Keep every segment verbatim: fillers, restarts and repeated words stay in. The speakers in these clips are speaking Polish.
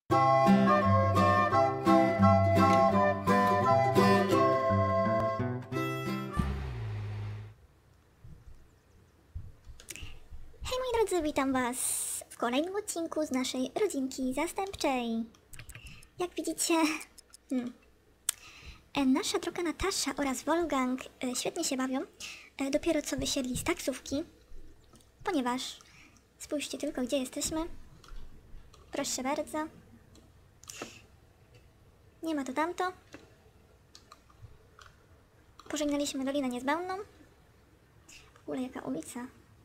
Hej moi drodzy, witam was w kolejnym odcinku z naszej rodzinki zastępczej. Jak widzicie, hmm, e, nasza droga Natasza oraz Wolfgang e, świetnie się bawią. E, dopiero co wysiedli z taksówki, ponieważ spójrzcie tylko, gdzie jesteśmy. Proszę bardzo. Nie ma to tamto. Pożegnaliśmy Dolinę Niezbędną. W ogóle jaka ulica.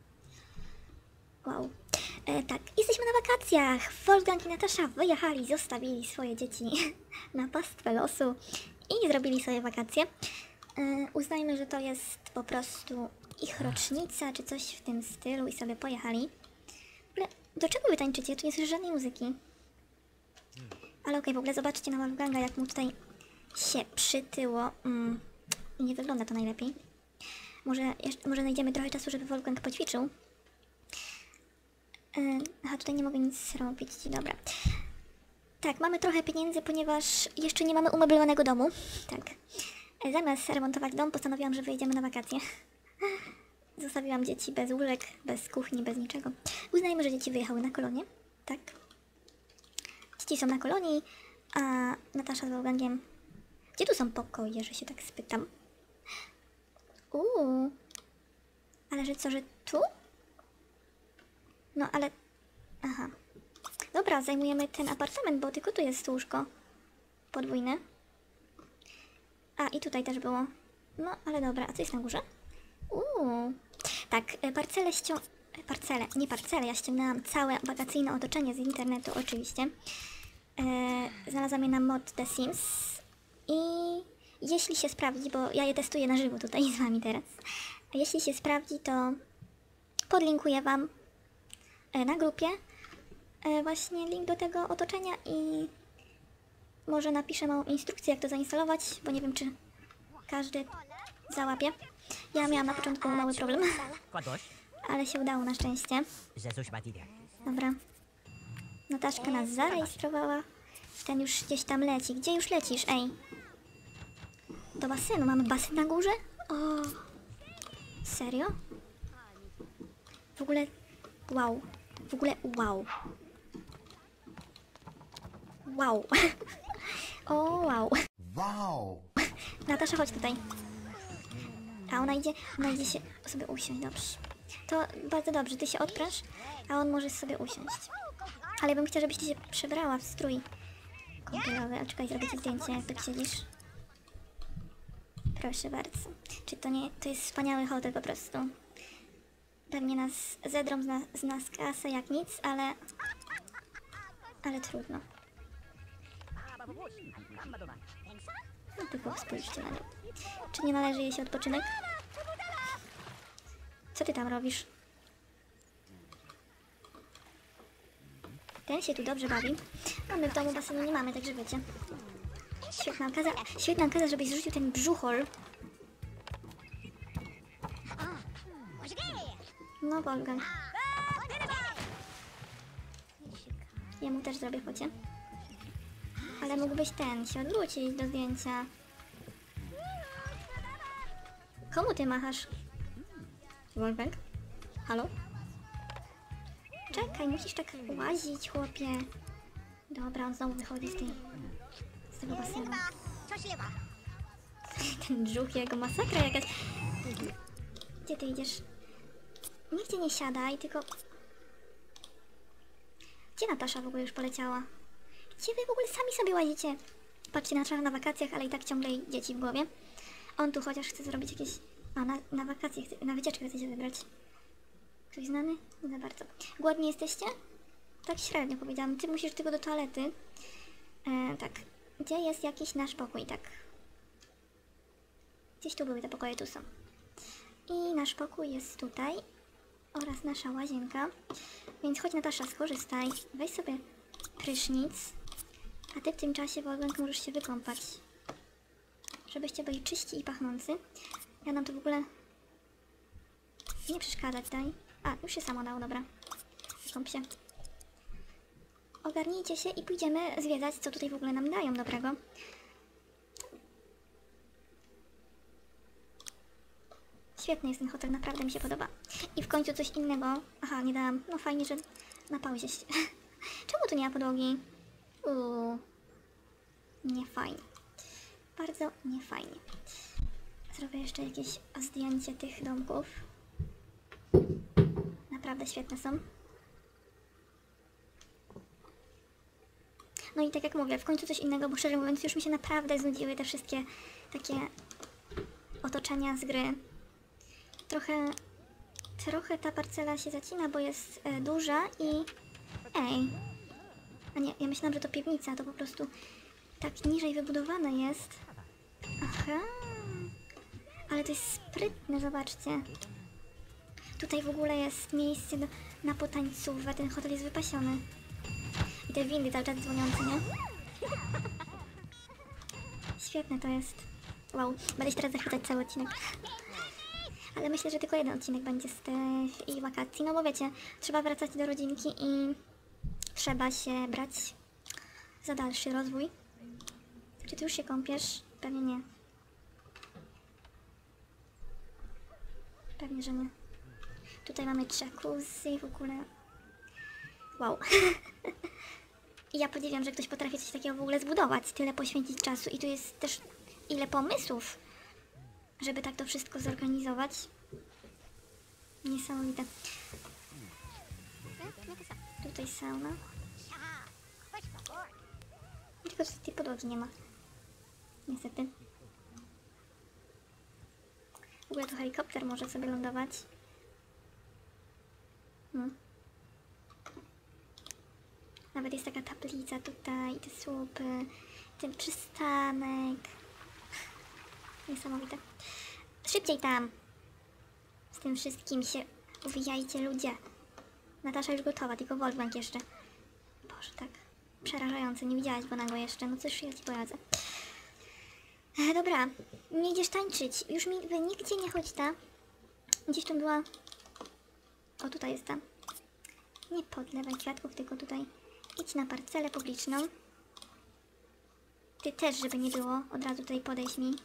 Wow. E, tak, jesteśmy na wakacjach. Wolfgang i Natasza wyjechali, zostawili swoje dzieci na pastwę losu i zrobili sobie wakacje. E, uznajmy, że to jest po prostu ich rocznica, czy coś w tym stylu i sobie pojechali. Ale do czego wy tańczycie? Tu nie słyszę żadnej muzyki. Ale okej, okay, w ogóle zobaczcie na Wolfganga, jak mu tutaj się przytyło. Mm, nie wygląda to najlepiej. Może, jeszcze, może znajdziemy trochę czasu, żeby Wolfgang poćwiczył. Aha, tutaj nie mogę nic robić, dobra. Tak, mamy trochę pieniędzy, ponieważ jeszcze nie mamy umeblowanego domu. Tak. Zamiast remontować dom, postanowiłam, że wyjedziemy na wakacje. Zostawiłam dzieci bez łóżek, bez kuchni, bez niczego. Uznajmy, że dzieci wyjechały na kolonię. Tak. Dzieci są na kolonii, a Natasza z Wolfgangiem... Gdzie tu są pokoje, że się tak spytam? Uuu. Ale że co, że tu? No ale... Aha. Dobra, zajmujemy ten apartament, bo tylko tu jest łóżko podwójne. A, i tutaj też było. No, ale dobra. A co jest na górze? Uuu. Tak, parcele ścią... Parcele, nie parcele. Ja ściągnęłam całe wakacyjne otoczenie z internetu, oczywiście. Eee, znalazłam je na mod The Sims. I jeśli się sprawdzi, bo ja je testuję na żywo tutaj z wami teraz. A jeśli się sprawdzi, to podlinkuję wam na grupie e, właśnie link do tego otoczenia i może napiszę małą instrukcję, jak to zainstalować, bo nie wiem, czy każdy załapie. Ja miałam na początku mały problem, ale się udało na szczęście. Dobra. Nataszka nas zarejestrowała. Ten już gdzieś tam leci. Gdzie już lecisz? Ej. Do basenu. Mamy basen na górze? O. Serio? W ogóle... Wow. W ogóle wow. Wow. O, wow. Wow. Natasza, chodź tutaj. A ona idzie, ona idzie się sobie usiąść, dobrze. To bardzo dobrze, ty się odprasz, a on może sobie usiąść. Ale ja bym chciała, żebyś ty się przebrała w strój kąpielowy. A czekaj, zrobię ci zdjęcie, jak tak siedzisz. Proszę bardzo. Czy to nie, to jest wspaniały hotel po prostu. Pewnie nas zedrą z, na, z nas kasę jak nic, ale... Ale trudno. No tylko spójrzcie na nią. Czy nie należy jej się odpoczynek? Co ty tam robisz? Ten się tu dobrze bawi. A my w domu basenu nie mamy, także wiecie. Świetna okazja, świetna okazja, żebyś zrzucił ten brzuchol. No, Wolfgang. Jemu też zrobię focie. Ale mógłbyś ten się odwrócić do zdjęcia. Komu ty machasz? Wolfgang? Halo? Czekaj, musisz tak łazić, chłopie. Dobra, on znowu wychodzi z tej... z tego basenu. Ten brzuch, jego masakra jakaś. Gdzie ty idziesz? Nigdzie nie siadaj, tylko... Gdzie Natasza w ogóle już poleciała? Gdzie wy w ogóle sami sobie łazicie? Patrzcie, Natasza na wakacjach, ale i tak ciągle jej dzieci w głowie. On tu chociaż chce zrobić jakieś... A, na, na wakacje, chce, na wycieczkę chce się wybrać. Ktoś znany? Nie za bardzo. Głodni jesteście? Tak średnio powiedziałam. Ty musisz tylko do toalety. E, tak. Gdzie jest jakiś nasz pokój? Tak. Gdzieś tu były te pokoje, tu są. I nasz pokój jest tutaj. Oraz nasza łazienka. Więc chodź, Natasza, skorzystaj. Weź sobie prysznic. A ty w tym czasie, Wolfgang, możesz się wykąpać. Żebyście byli czyści i pachnący. Ja nam to w ogóle nie przeszkadzać, daj. A, już się samo dało, dobra. Wykąp się. ogarnijcie się i pójdziemy zwiedzać, co tutaj w ogóle nam dają dobrego. Świetny jest ten hotel, naprawdę mi się podoba. I w końcu coś innego. Aha, nie dałam. No fajnie, że na pauzie się... Czemu tu nie ma podłogi? Uuu. Nie fajnie. Bardzo niefajnie. Zrobię jeszcze jakieś zdjęcie tych domków. Naprawdę świetne są. No i tak jak mówię, w końcu coś innego, bo szczerze mówiąc już mi się naprawdę znudziły te wszystkie takie otoczenia z gry. Trochę, trochę ta parcela się zacina, bo jest e, duża i... Ej! A nie, ja myślałam, że to piwnica, to po prostu tak niżej wybudowane jest. Aha! Ale to jest sprytne, zobaczcie. Tutaj w ogóle jest miejsce do, na potańcówę, ten hotel jest wypasiony. I te windy cały czas dzwoniące, nie? Świetne to jest. Wow, będę się teraz zachwycać cały odcinek. Ale myślę, że tylko jeden odcinek będzie z tych ich wakacji, no bo wiecie, trzeba wracać do rodzinki i trzeba się brać za dalszy rozwój. Czy ty już się kąpiesz? Pewnie nie. Pewnie, że nie. Tutaj mamy jacuzzi w ogóle. Wow. I ja podziwiam, że ktoś potrafi coś takiego w ogóle zbudować, tyle poświęcić czasu i tu jest też ile pomysłów, żeby tak to wszystko zorganizować. Niesamowite. Tutaj sauna. Tylko że tej podłogi nie ma. Niestety. W ogóle tu helikopter może sobie lądować. Hmm. Nawet jest taka tablica tutaj, te słupy, ten przystanek. Niesamowite. Szybciej tam! Z tym wszystkim się uwijajcie, ludzie. Natasza już gotowa, tylko Wolfgang jeszcze. Boże, tak przerażające, nie widziałaś go nago jeszcze. No cóż, ja ci poradzę. E, dobra, nie idziesz tańczyć. Już mi wy nigdzie nie chodź ta. Gdzieś tu była... O, tutaj jest ta. Nie podlewaj kwiatków, tylko tutaj. Idź na parcelę publiczną. Ty też, żeby nie było. Od razu tutaj podejść mi.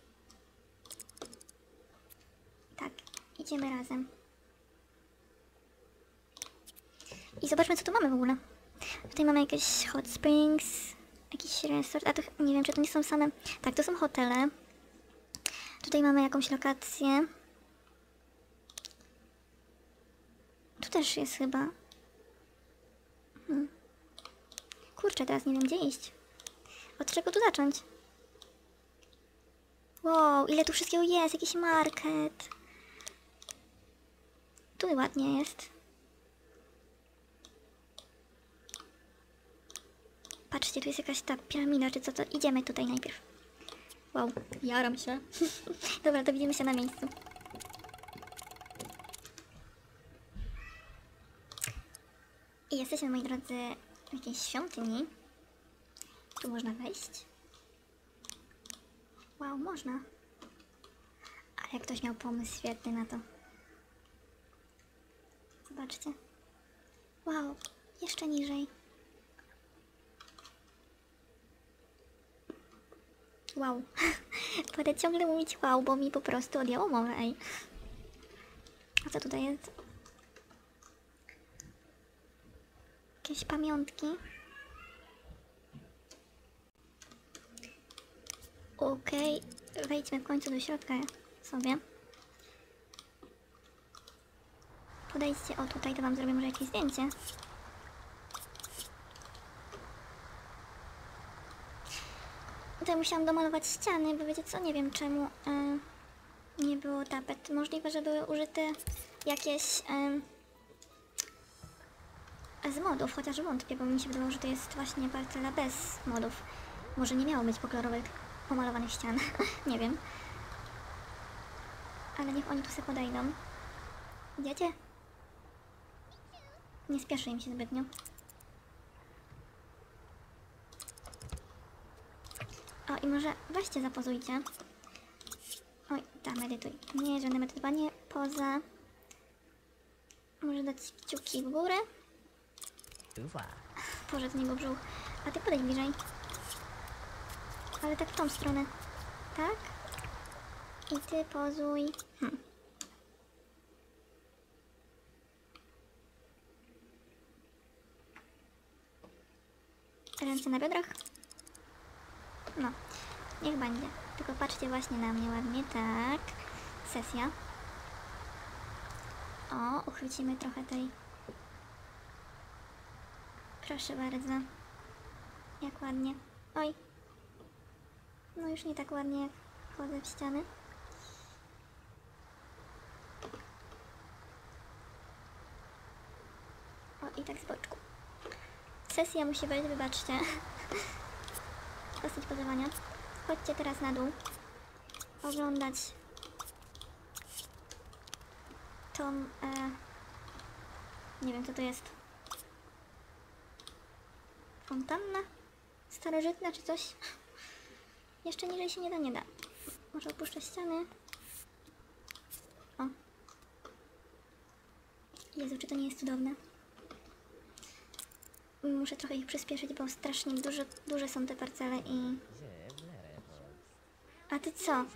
Tak, idziemy razem. I zobaczmy, co tu mamy w ogóle. Tutaj mamy jakieś hot springs, jakiś resort, a to nie wiem, czy to nie są same... Tak, to są hotele. Tutaj mamy jakąś lokację. Tu też jest chyba... Hmm. Kurczę, teraz nie wiem, gdzie iść. Od czego tu zacząć? Wow, ile tu wszystkiego jest, jakiś market. Tu ładnie jest. Patrzcie, tu jest jakaś ta piramida, czy co to? Idziemy tutaj najpierw. Wow, jaram się. Dobra, to widzimy się na miejscu. I jesteśmy, moi drodzy, w jakiejś świątyni. Tu można wejść. Wow, można. Ale jak ktoś miał pomysł świetny na to. Zobaczcie. Wow, jeszcze niżej. Wow. Będę ciągle mówić wow, bo mi po prostu odjęło mowę, ej. A co tutaj jest? Jakieś pamiątki. Okej, okay. Wejdźmy w końcu do środka sobie. Podejdźcie, o tutaj, to wam zrobię może jakieś zdjęcie. Tutaj musiałam domalować ściany, bo wiecie co, nie wiem czemu yy, nie było tapet. Możliwe, że były użyte jakieś yy, z modów, chociaż wątpię, bo mi się wydawało, że to jest właśnie parcela bez modów. Może nie miało być pokolorowych, pomalowanych ścian, nie wiem. Ale niech oni tu sobie podejdą. Idziecie? Nie spieszy im się zbytnio. O, i może weźcie, zapozujcie. Oj, tak, medytuj. Nie, żadne medytowanie. Poza. Może dać kciuki w górę. poszedł z niego brzuch. A ty podejdź bliżej. Ale tak w tą stronę. Tak? I ty pozuj. Hm. Ręce na biodrach. No, niech będzie. Tylko patrzcie właśnie na mnie ładnie. Tak. Sesja. O, uchwycimy trochę tej. Proszę bardzo. Jak ładnie. Oj. No już nie tak ładnie jak wchodzę w ściany. O, i tak z boczku. Sesja musi być, wybaczcie. Dosyć pozowania. Chodźcie teraz na dół. Oglądać tą... E, nie wiem co to jest. Fontanna? Starożytna czy coś? Jeszcze niżej się nie da, nie da. Może opuszczę ściany. O. Jezu, czy to nie jest cudowne? Muszę trochę ich przyspieszyć, bo strasznie duże, duże są te parcele i... A ty co?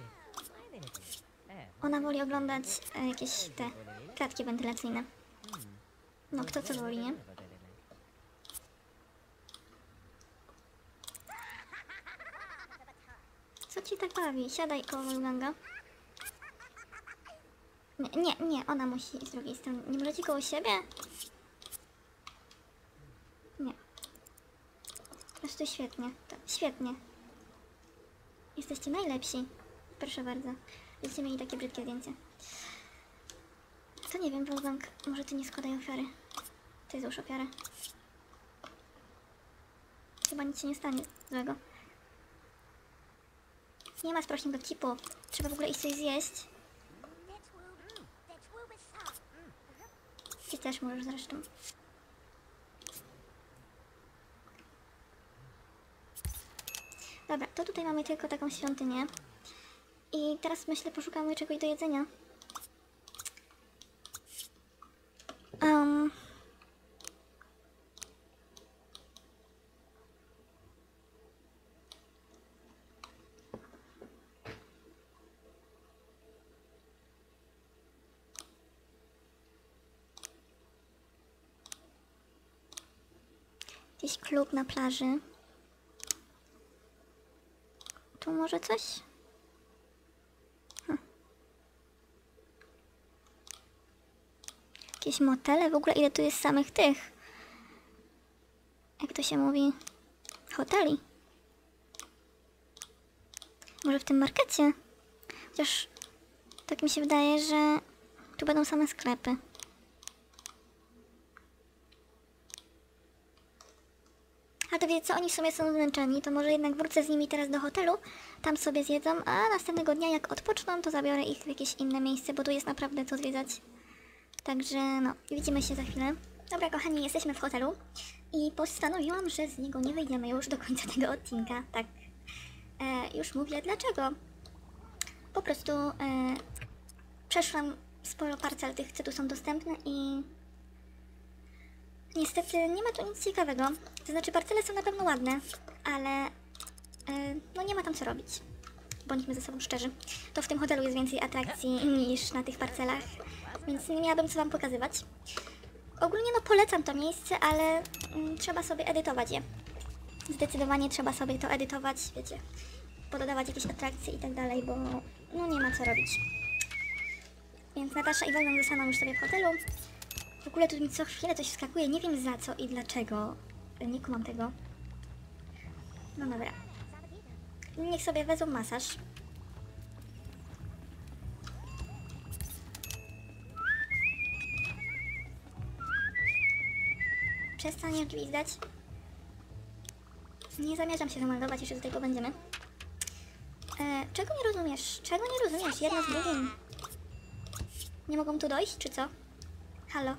Ona woli oglądać e, jakieś te klatki wentylacyjne. No kto co woli, nie? Co ci tak bawi? Siadaj koło Wolfganga. Nie, nie, nie, ona musi z drugiej strony. Nie możecie koło siebie? Nie. Po prostu świetnie. To, świetnie. Jesteście najlepsi. Proszę bardzo. Będziecie mieli takie brzydkie zdjęcie. To nie wiem, Wolfgang, może ty nie składaj ofiary. Ty złóż ofiarę. Chyba nic się nie stanie złego. Nie ma sprośnych dowcipów. Trzeba w ogóle iść coś zjeść. Ty też możesz zresztą. Dobra, to tutaj mamy tylko taką świątynię. I teraz myślę, poszukamy czegoś do jedzenia. Um. Jakiś klub na plaży. Tu może coś? Hm. Jakieś motele? W ogóle ile tu jest samych tych? Jak to się mówi? Hoteli? Może w tym markecie? Chociaż tak mi się wydaje, że tu będą same sklepy. A to wiecie co, oni w sumie są zmęczeni, to może jednak wrócę z nimi teraz do hotelu, tam sobie zjedzą, a następnego dnia jak odpoczną, to zabiorę ich w jakieś inne miejsce, bo tu jest naprawdę co zwiedzać. Także no, widzimy się za chwilę. Dobra kochani, jesteśmy w hotelu i postanowiłam, że z niego nie wyjdziemy już do końca tego odcinka, tak. E, już mówię dlaczego. Po prostu e, przeszłam sporo parcel tych, co tu są dostępne i... Niestety nie ma tu nic ciekawego. To znaczy parcele są na pewno ładne, ale yy, no nie ma tam co robić. Bądźmy ze sobą szczerzy. To w tym hotelu jest więcej atrakcji niż na tych parcelach, więc nie miałabym co wam pokazywać. Ogólnie no polecam to miejsce, ale mm, trzeba sobie edytować je. Zdecydowanie trzeba sobie to edytować, wiecie, pododawać jakieś atrakcje i tak dalej, bo no nie ma co robić. Więc Natasza i Wolfgang zostaną już sobie w hotelu. W ogóle tu mi co chwilę coś wskakuje, nie wiem za co i dlaczego. Nie kumam tego. No dobra. Niech sobie wezmą masaż. Przestaniesz gwizdać. Nie zamierzam się zameldować, jeszcze do tego będziemy. E, czego nie rozumiesz? Czego nie rozumiesz? Jedno z drugim. Nie mogą tu dojść, czy co? Halo?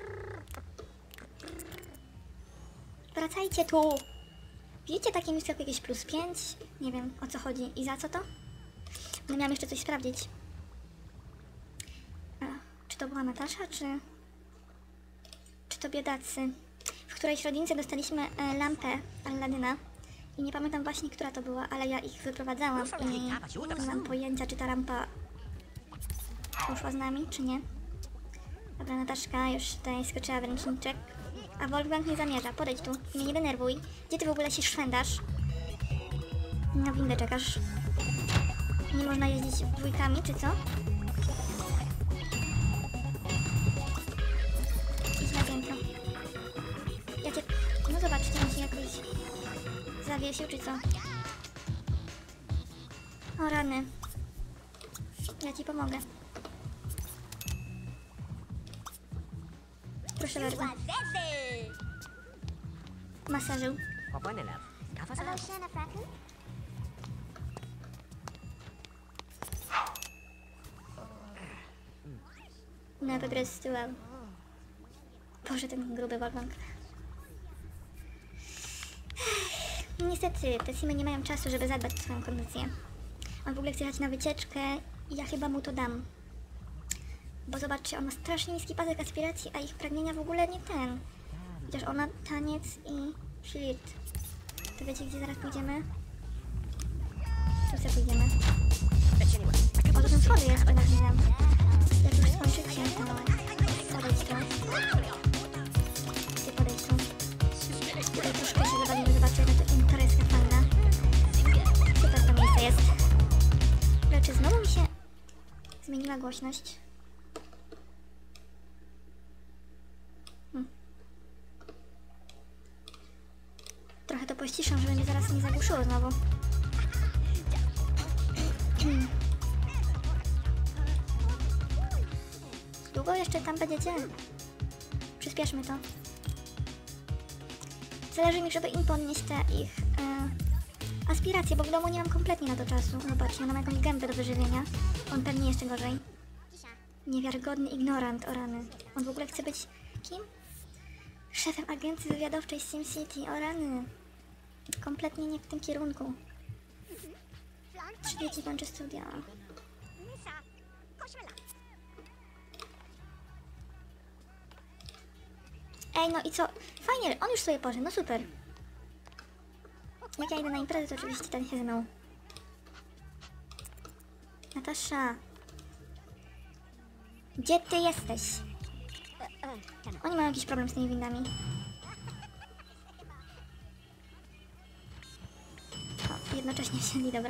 Wracajcie tu! Widzicie takie miejsce jak jakieś plus pięć? Nie wiem o co chodzi i za co to? No miałam jeszcze coś sprawdzić. A, czy to była Natasza, czy... Czy to biedacy? W którejś rodzince dostaliśmy e, lampę Aladyna. I nie pamiętam właśnie, która to była, ale ja ich wyprowadzałam i nie mam pojęcia, czy ta lampa poszła z nami, czy nie. Dobra, Nataszka już tutaj skoczyła w ręczniczek. A Wolfgang nie zamierza. Podejdź tu. Mnie nie denerwuj. Gdzie ty w ogóle się szwędasz? Na windę czekasz. Nie można jeździć dwójkami, czy co? Idź na piętro. Ja cię... No zobacz, czy on się jakoś zawiesił, czy co? O rany. Ja ci pomogę. Proszę bardzo. Masażył. No po prostu wow. Boże, ten gruby Wolfgang. Niestety, te simy nie mają czasu, żeby zadbać o swoją kondycję. On w ogóle chce jechać na wycieczkę i ja chyba mu to dam. Bo zobaczcie, on ma strasznie niski pasek aspiracji, a ich pragnienia w ogóle nie ten. Chociaż ona taniec i flirt. To wiecie, gdzie zaraz pójdziemy? Tu sobie pójdziemy. O, to ten schody jest, chyba nie wiem. Jak już skończy księcia, no. Podejdź tu. Ty podejdź tu. Tutaj troszkę się zabawimy, zobaczcie, jaka to intereska fajna. Super to miejsce jest. Ale czy znowu mi się zmieniła głośność? Hmm. Trochę to pościszam, żeby mnie zaraz nie zagłuszyło znowu. Hmm. Długo jeszcze tam będziecie? Przyspieszmy to. Zależy mi, żeby im podnieść te ich e, aspiracje, bo w domu nie mam kompletnie na to czasu. Zobaczcie, ona ma jakąś gębę do wyżywienia. On pewnie jeszcze gorzej. Niewiarygodny ignorant, o rany. On w ogóle chce być kim? Szefem agencji wywiadowczej SimCity, o rany. Kompletnie nie w tym kierunku. Trzy dzieci kończy studia. Ej, no i co? Fajnie, on już sobie poszedł, no super. Jak ja idę na imprezę, to oczywiście ten się ze mną. Natasza. Gdzie ty jesteś? Oni mają jakiś problem z tymi windami. O, jednocześnie wsiadli, dobra.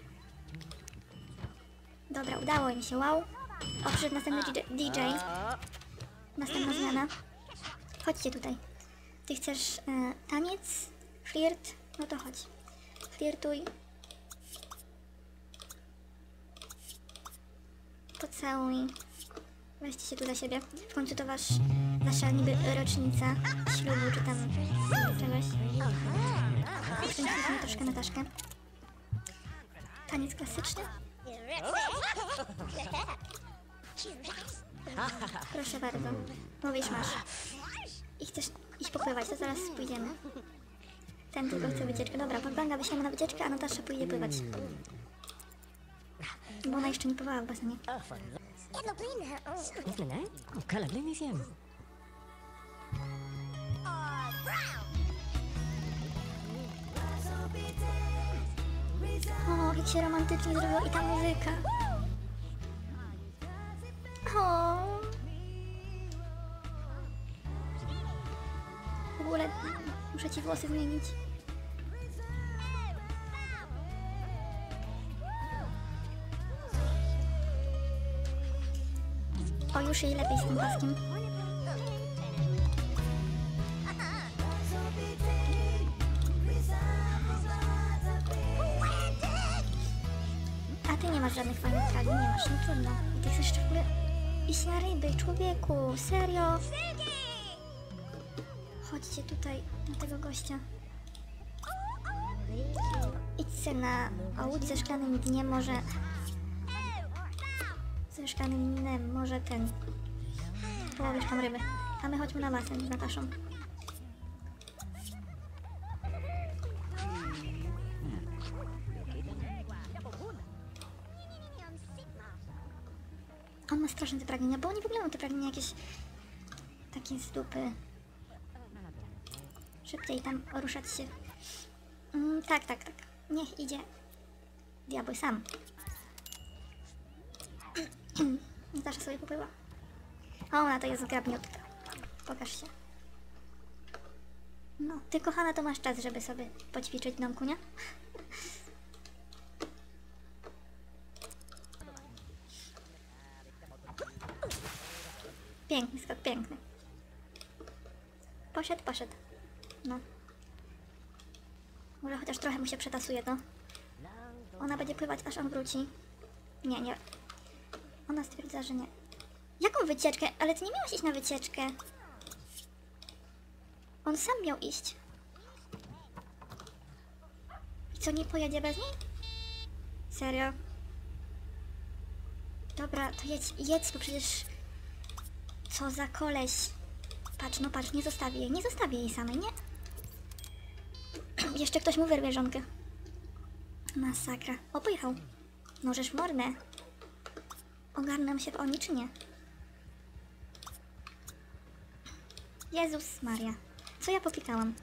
Dobra, udało im się, wow. O, przyszedł następny D J. Następna zmiana. Chodźcie tutaj. Ty chcesz e, taniec? Flirt? No to chodź. Flirtuj. Pocałuj. Weźcie się tu dla siebie. W końcu to wasz, wasza niby rocznica ślubu, czy tam czegoś. Uszczęśliwmy troszkę Nataszkę. Taniec klasyczny? Proszę bardzo. Mówisz, masz. I chcesz iść popływać, to zaraz pójdziemy. Ten tylko chce wycieczkę. Dobra, Wolfganga wyślemy na wycieczkę, a Natasza pójdzie pływać. Bo ona jeszcze nie pływała w basenie. O, jak się romantycznie zrobiło i ta muzyka. O. W ogóle muszę ci włosy zmienić. O, już jej lepiej z tym paskiem. A ty nie masz żadnych fajnych fragów, nie masz, no trudno. Ty chcesz jeszcze w ogóle iść na ryby, człowieku, serio? Chodźcie tutaj, na tego gościa. Idźcie na o łódź ze szklanym dniem, może... Ze szklanym dnem, może ten... Połowisz tam ryby. A my chodźmy na basen z Nataszą. On ma straszne te pragnienia, bo oni w ogóle mają te pragnienia jakieś... Takie z dupy. Szybciej tam ruszać się. Mm, tak, tak, tak. Niech idzie diabeł sam. Natasza sobie popływa. O, ona to jest zgrabniutka. Pokaż się. No, ty kochana to masz czas, żeby sobie poćwiczyć w domku, nie? Piękny skok, piękny. Poszedł, poszedł. No. Może chociaż trochę mu się przetasuje to. Ona będzie pływać, aż on wróci. Nie, nie. Ona stwierdza, że nie. Jaką wycieczkę? Ale ty nie miałaś iść na wycieczkę. On sam miał iść. I co, nie pojedzie bez niej? Serio? Dobra, to jedź, jedź, bo przecież... Co za koleś. Patrz, no patrz, nie zostawię jej, nie zostawię jej samej, nie? Jeszcze ktoś mu wyrwie żonkę. Masakra. O, pojechał. Możesz mordę. Ogarnę się w oni, czy nie? Jezus Maria. Co ja popikałam?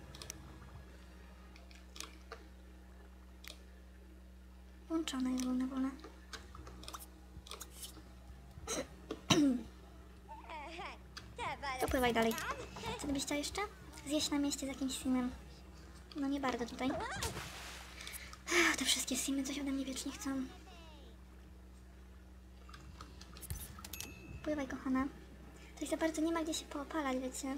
Włączona jest wolna wola. To pływaj dalej. Co ty byś chciał jeszcze? Zjeść na mieście z jakimś simem. No nie bardzo tutaj. Te wszystkie simy coś ode mnie wiecznie chcą. Pływaj, kochana. Coś za bardzo nie ma gdzie się poopalać, wiecie.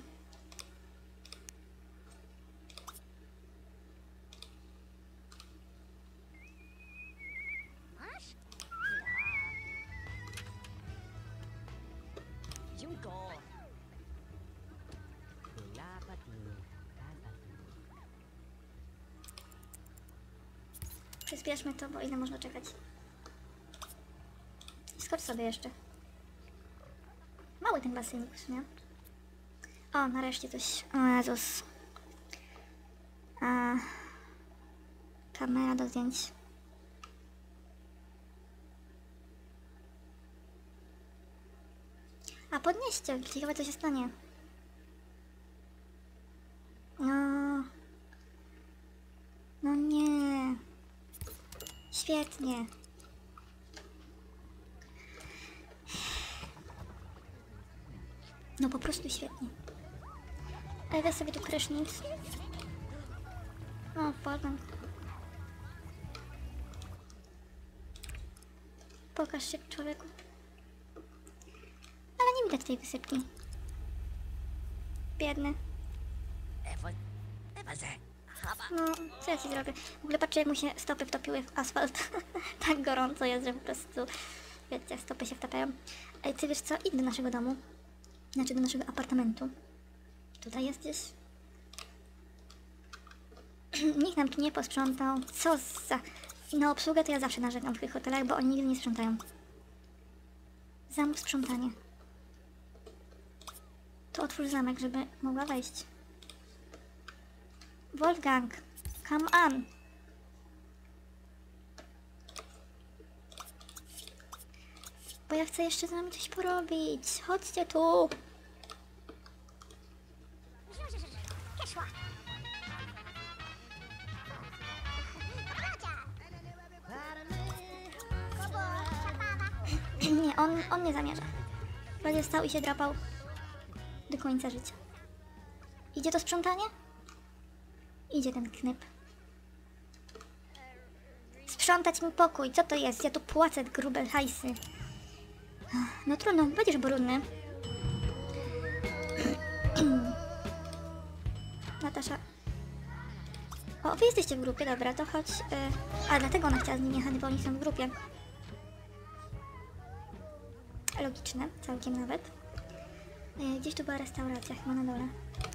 Przyspieszmy to, bo ile można czekać. Skocz sobie jeszcze. Mały ten basenik w sumie. O, nareszcie coś. O Jezus. A... Kamera do zdjęć. A podnieście, ciekawe co się stanie. No... No nie... Świetnie. No po prostu świetnie. Ale weź sobie tu prysznic. O, w porządku. Pokaż się, człowieku. Ale nie widać tej wysypki. Biedny. No, co ja ci zrobię? W ogóle patrzę, jak mu się stopy wtopiły w asfalt. Tak gorąco jest, że po prostu, wiecie, stopy się wtapiają. Ej, ty wiesz co? Idź do naszego domu. Znaczy do naszego apartamentu. Tutaj jest gdzieś. Nikt nam tu nie posprzątał. Co za... Na obsługę to ja zawsze narzekam w tych hotelach, bo oni nigdy nie sprzątają. Zamów sprzątanie. To otwórz zamek, żeby mogła wejść. Wolfgang, come on. Bo ja chcę jeszcze z nami coś porobić. Chodźcie tu. Nie, on, on nie zamierza. Będzie stał i się drapał do końca życia. Idzie to sprzątanie? Idzie ten knyp. Sprzątać mi pokój. Co to jest? Ja tu płacę grube hajsy. No trudno, będziesz brudny. Natasza. O, wy jesteście w grupie, dobra, to chodź. Yy... A, dlatego ona chciała z nim jechać, bo oni są w grupie. Logiczne, całkiem nawet. Yy, gdzieś tu była restauracja, chyba na dole.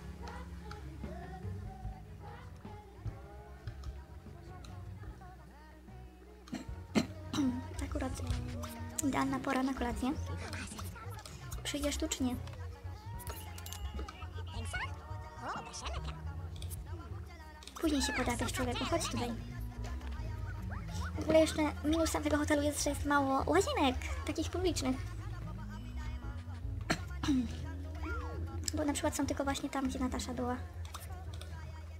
Akurat idealna pora na kolację. Przyjdziesz tu czy nie? Później się podrapiesz, człowieku, chodź tutaj. W ogóle jeszcze minusem tego hotelu jest, że jest mało łazienek, takich publicznych. Bo na przykład są tylko właśnie tam, gdzie Natasza była.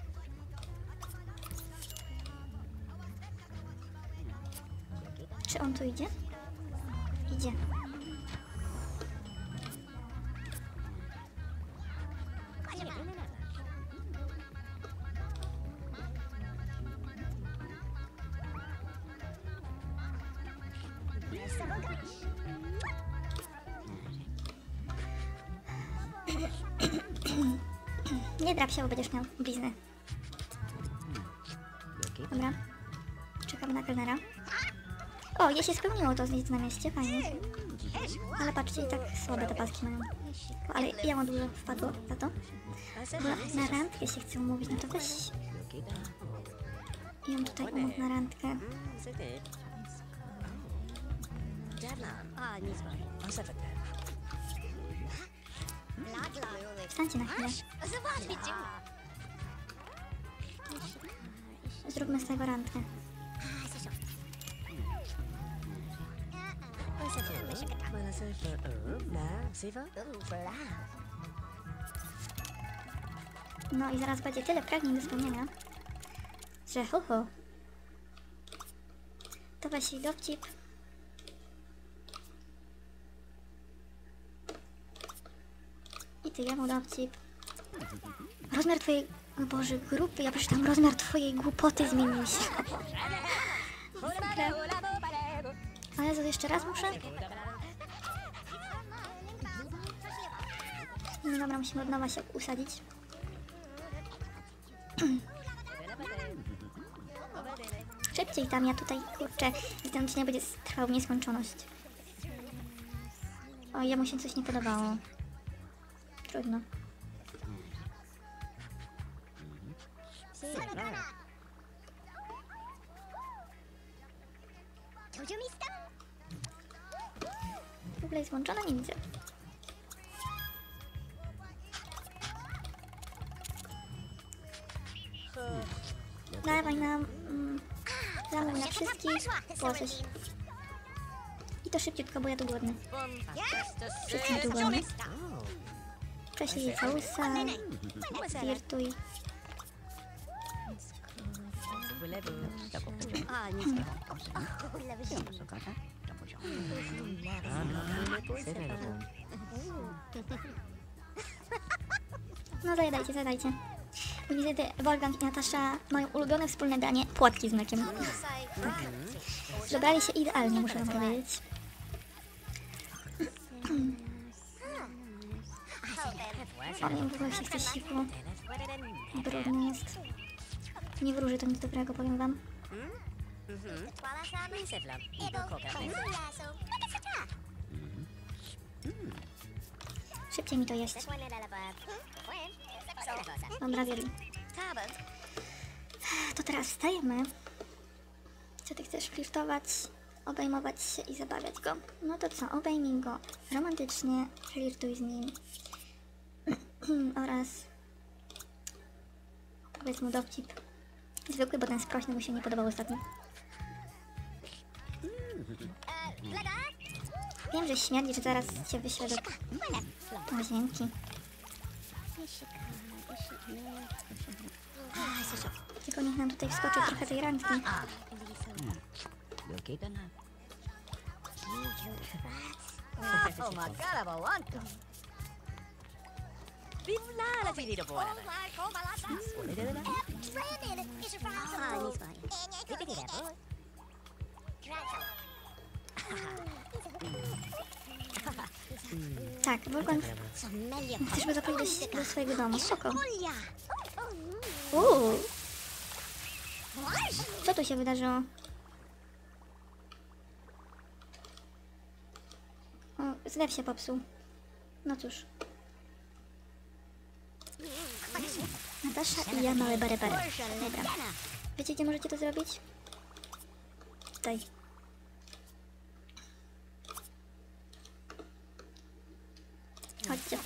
Czy on tu idzie? Idzie. Nie drap się, bo będziesz miał bliznę. Dobra. Czekamy na kelnera. O, je się spełniło to zdjęcie na mieście, fajnie. Ale patrzcie, i tak słabe te paski mają. O, ale ja mam dużo wpadło za to. Bo na randkę się chcę umówić, no to weź. I ją tutaj umów na randkę. Wstańcie na chwilę. Zróbmy z tego randkę. No i zaraz będzie tyle pragnień do spełnienia, że ho ho. To weź jej dowcip. I ty jemu dowcip. Rozmiar twojej... O Boże, grupy, ja przeczytam. Rozmiar twojej głupoty zmienił się. A ja jeszcze raz muszę? No dobra, musimy od nowa się usadzić. Szybciej tam, ja tutaj, kurczę, ten odcinek będzie trwał w nieskończoność. O, jemu się coś nie podobało. Trudno. W ogóle jest włączona? Nie widzę. Dawaj nam... Mm, zamówię na wszystkich po coś. I to szybciutko, bo ja tu głodny. Wszyscy tu głodni. Cześć, jej całusa. Flirtuj. No zajadajcie, zajadajcie. Niestety Wolfgang i Natasza mają ulubione wspólne danie, płatki z mlekiem. Tak. Dobrali się idealnie, muszę wam powiedzieć. O, nie, w ogóle się chce siku. Brudny jest. Nie wróży to nic dobrego, powiem wam. Szybciej mi to jeść. Dobra, Wieli. To teraz wstajemy. Co ty chcesz? Flirtować, obejmować się i zabawiać go? No to co? Obejmij go romantycznie, flirtuj z nim. Oraz powiedz mu dowcip. Zwykły, bo ten sprośny mu się nie podobał ostatnio. Wiem, że śmierdzi, że zaraz cię wyślę do łazienki. Tylko niech nam tutaj wskoczy trochę tej randki. Tak, Wolfgang, chcesz go zaprowadzić do, do swojego domu. Spoko. Uuu. Co tu się wydarzyło? O, zlew się popsuł. No cóż. Natasza i ja małe bare bare. Dobra. Wiecie, gdzie możecie to zrobić? Tutaj. Chodźcie.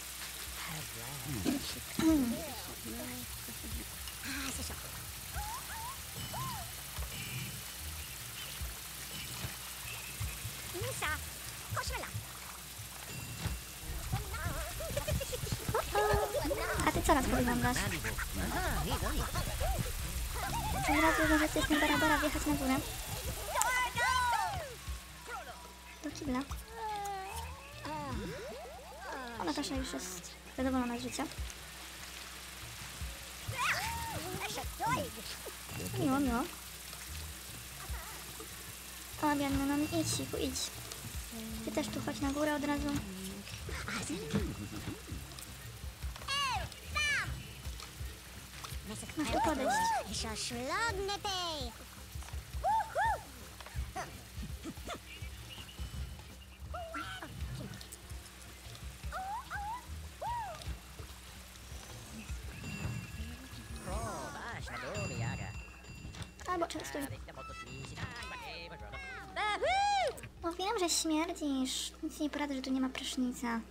A ty co nas poglądasz? Od razu możecie z tym barabara wjechać na górę. do kibla. O, Natasza już jest zadowolona z życia. Miło, miło. O, biedny, no idź, siku, idź. Ty też tu chodź na górę od razu. Masz tu podejść. Albo częstuj. No wiem, że śmierdzisz. Nic nie poradzę, że tu nie ma prysznica.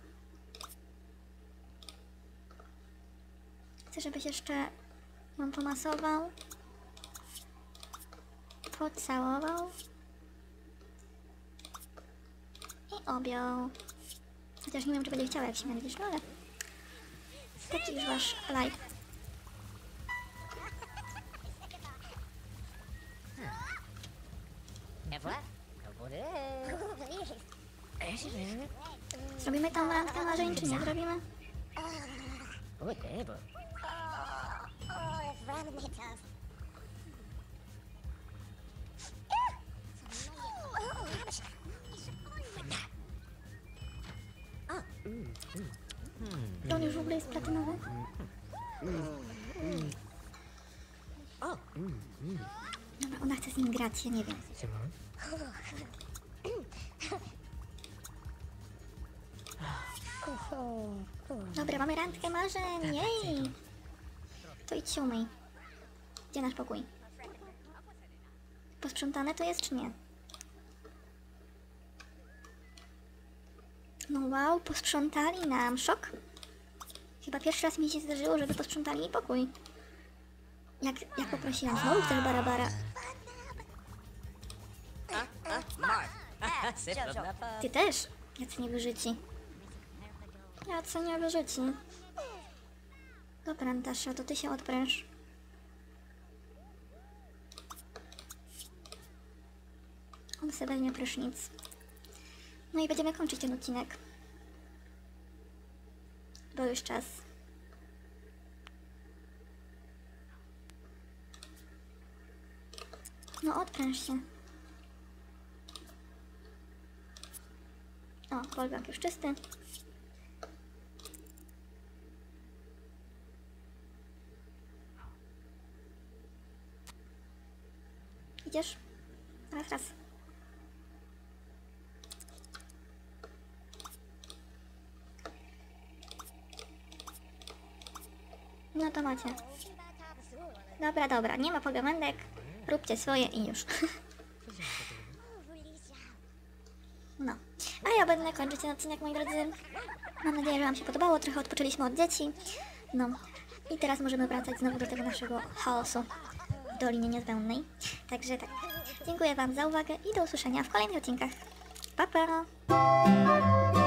Chcę, żebyś jeszcze ją pomasował. Pocałował. I objął. Chociaż nie wiem, czy będzie chciała, jak śmierdzisz, no ale... Taki już wasz live. Zrobimy tą randkę marzeń, czy nie zrobimy? To on już w ogóle jest platynowy? Dobra, ona chce z nim grać, ja nie wiem. Dobra, mamy randkę marzeń, jej! To idź się umyj. Gdzie nasz pokój? Posprzątane to jest, czy nie? No wow, posprzątali nam. Szok. Chyba pierwszy raz mi się zdarzyło, żeby posprzątali mi pokój. Jak, jak poprosiłam, znowu chcesz barabara. Ty też? Jacy niewyżyci. Jacy niewyżyci. Dobra, Natasza, to ty się odpręż. On sobie weźmie prysznic. No i będziemy kończyć ten odcinek. Bo już czas. No odpręż się. O, polwiak już czysty. Idziesz? Raz, raz. No to macie. Dobra, dobra, nie ma pogawędek. Róbcie swoje i już. No. A ja będę kończyć ten odcinek, moi drodzy. Mam nadzieję, że wam się podobało. Trochę odpoczęliśmy od dzieci. No. I teraz możemy wracać znowu do tego naszego chaosu w Dolinie Niezbędnej. Także tak. Dziękuję wam za uwagę i do usłyszenia w kolejnych odcinkach. Pa, pa!